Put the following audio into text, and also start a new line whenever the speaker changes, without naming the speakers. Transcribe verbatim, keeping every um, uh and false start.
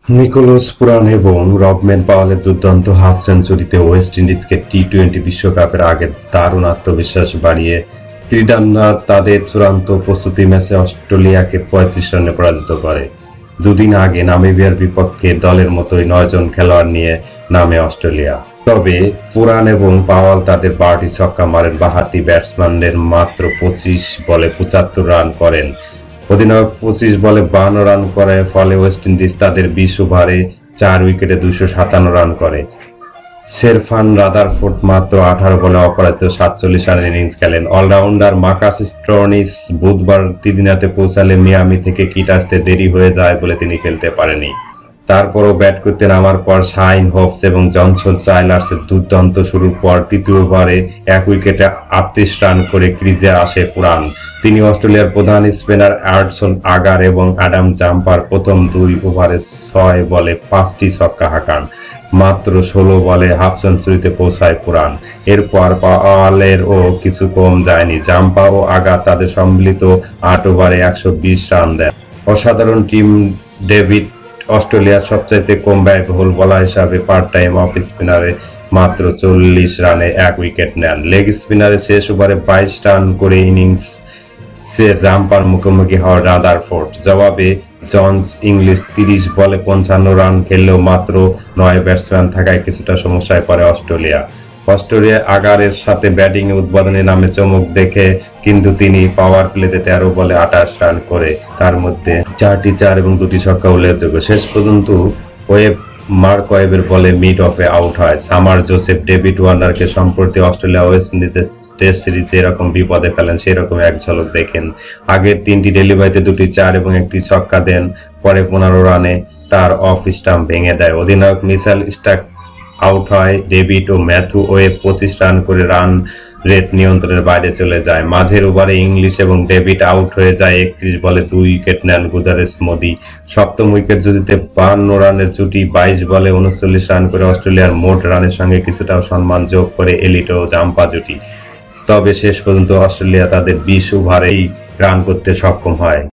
Nicholas Pooran এবং Rovman পাওয়েলের দুর্দান্ত হাফ সেঞ্চুরিতে ওয়েস্ট ইন্ডিজকে টি টোয়েন্টি বিশ্বকাপের আগে দারুণ আত্মবিশ্বাস বাড়িয়ে ত্রিডান্না তাদের চূড়ান্ত প্রস্তুতি ম্যাচে অস্ট্রেলিয়াকে পঁয়ত্রিশ রানে পরাজিত করে। দুদিন আগে নামিবিয়ার বিপক্ষে দলের মতোই নয়জন খেলোয়াড় নিয়ে নামে অস্ট্রেলিয়া। তবে পুরান এবং পাওয়াল তাদের বারোটি ছক্কা মারেন, বাঁহাতি ব্যাটসম্যানদের মাত্র পঁচিশ বলে পঁচাত্তর রান করেন। অধিনায়ক পঁচিশ বলে বান্ন রান করে, ফলে ওয়েস্ট ইন্ডিজ তাদের বিশ ওভারে চার উইকেটে দুইশো সাতান্ন রান করে। শেরফান রাদারফোর্ড মাত্র আঠারো বলে অপরাজিত সাতচল্লিশ রানের ইনিংস খেলেন। অলরাউন্ডার মার্কাস স্টোইনিস বুধবার ত্রিনিদাদে পৌঁছালে মিয়ামি থেকে কিট আসতে দেরি হয়ে যায় বলে তিনি খেলতে পারেনি। তারপরও ব্যাট করতে নামার পর শাইন হোপস এবং জনসন চাইলার্সের দুর্দান্ত শুরুর পর তৃতীয় ওভারে এক উইকেটে আটত্রিশ রান করে ক্রিজে আসে পুরান। তিনি অস্ট্রেলিয়ার প্রধান স্পিনার অ্যান্ডারসন আগার এবং অ্যাডাম জাম্পার প্রথম দুই ওভারে ছয় বলে পাঁচটি ছক্কা হাঁকান। মাত্র ষোলো বলে হাফ সেঞ্চুরিতে পৌঁছায় পুরান। এরপর পাওয়ালের ও কিছু কম যায়নি। জাম্পা ও আগার তাদের সম্মিলিত আট ওভারে একশো বিশ রান দেন। অসাধারণ টিম ডেভিড অস্ট্রেলিয়ার সবচাইতে কম ব্যয়বহুল বোলার হিসাবে পার্ট টাইম অফ স্পিনারে মাত্র চল্লিশ রানে এক উইকেট নেন। লেগ স্পিনারে শেষ ওভারে বাইশ রান করে ইনিংসে জাম্পার মুখোমুখি হওয়া রাদারফোর্ড। জবাবে জনস ইংলিশ তিরিশ বলে পঞ্চান্ন রান খেললেও মাত্র নয় ব্যাটসম্যান থাকায় কিছুটা সমস্যায় পড়ে অস্ট্রেলিয়া। অস্ট্রেলিয়া আগারের সাথে ব্যাটিং উদ্বোধনী নামে চমক দেখে, কিন্তু তিনি পাওয়ার প্লেতে তেরো বলে আঠাশ রান করে, তার মধ্যে চারটি চার এবং দুটি ছক্কা উল্লেখযোগ্য। শেষ পর্যন্ত ওয়েব মার্ক ওয়েবের বলে মিড অফে আউট হয়। সামার জোসেফ ডেভিড ওয়ার্নারকে সম্প্রতি অস্ট্রেলিয়া ওয়েস্ট ইন্ডিজের টেস্ট সিরিজে এরকম বিপদে ফেলেন, সেরকম এক ঝলক দেখেন। আগের তিনটি ডেলিভারিতে দুটি চার এবং একটি ছক্কা দেন, পরে পনেরো রানে তার অফ স্টাম্প ভেঙে দেয়। অধিনায়ক মিচেল স্টার্ক আউট হয়। ডেভিড ও ম্যাথু ওয়েব পঁচিশ রান করে রান রেট নিয়ন্ত্রণের বাইরে চলে যায়। মাঝের ওভারে ইংলিশ এবং ডেভিড আউট হয়ে যায়। একত্রিশ বলে দুই উইকেট নেন গুদারেস মোদি। সপ্তম উইকেট জুটিতে বান্ন রানের জুটি বাইশ বলে উনচল্লিশ রান করে অস্ট্রেলিয়ার মোট রানের সঙ্গে কিছুটাও সম্মান যোগ করে এলিট ও জাম্পা জুটি। তবে শেষ পর্যন্ত অস্ট্রেলিয়া তাদের বিশ ওভারেই রান করতে সক্ষম হয়।